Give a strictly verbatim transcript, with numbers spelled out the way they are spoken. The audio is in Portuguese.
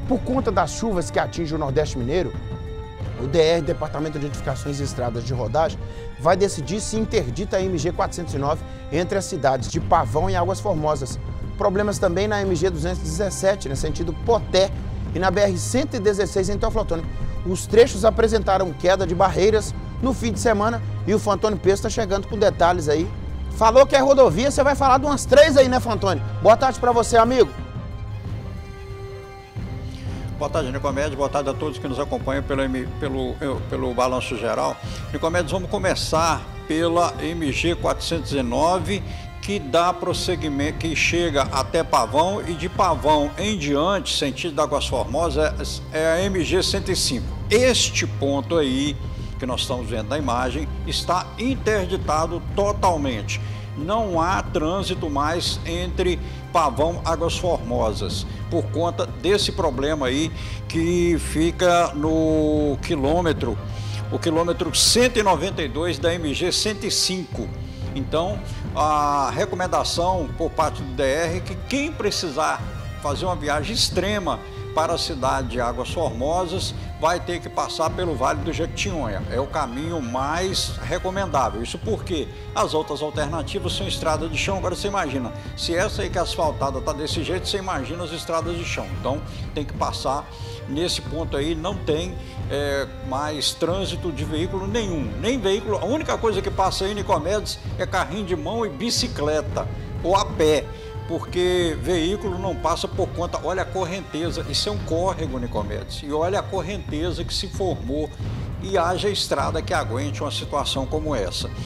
por conta das chuvas que atingem o Nordeste Mineiro, o D R, Departamento de Edificações e Estradas de Rodagem, vai decidir se interdita a M G quatrocentos e nove entre as cidades de Pavão e Águas Formosas. Problemas também na M G duzentos e dezessete, no sentido Poté, e na B R cento e dezesseis em Teoflotone. Os trechos apresentaram queda de barreiras no fim de semana e o Fantoni Peso está chegando com detalhes aí. Falou que é rodovia, você vai falar de umas três aí, né, Fantoni? Boa tarde para você, amigo. Boa tarde, Nicomedes. Boa tarde a todos que nos acompanham pelo, pelo, pelo Balanço Geral. Nicomedes, vamos começar pela M G quatrocentos e nove, que dá prosseguimento, que chega até Pavão, e de Pavão em diante, sentido de Águas Formosas, é a M G cento e cinco. Este ponto aí, que nós estamos vendo na imagem, está interditado totalmente. Não há trânsito mais entre Pavão e Águas Formosas, por conta desse problema aí que fica no quilômetro, o quilômetro cento e noventa e dois da M G cento e cinco. Então, a recomendação por parte do D R é que quem precisar fazer uma viagem extrema para a cidade de Águas Formosas vai ter que passar pelo Vale do Jequitinhonha. É o caminho mais recomendável. Isso porque as outras alternativas são estradas de chão. Agora você imagina, se essa aí que é asfaltada está desse jeito, você imagina as estradas de chão. Então tem que passar nesse ponto aí, não tem é, mais trânsito de veículo nenhum. Nem veículo, a única coisa que passa aí, Nicomedes, é carrinho de mão e bicicleta, ou a pé. Porque veículo não passa por conta, olha a correnteza, isso é um córrego, Nicomedes, e olha a correnteza que se formou e haja estrada que aguente uma situação como essa.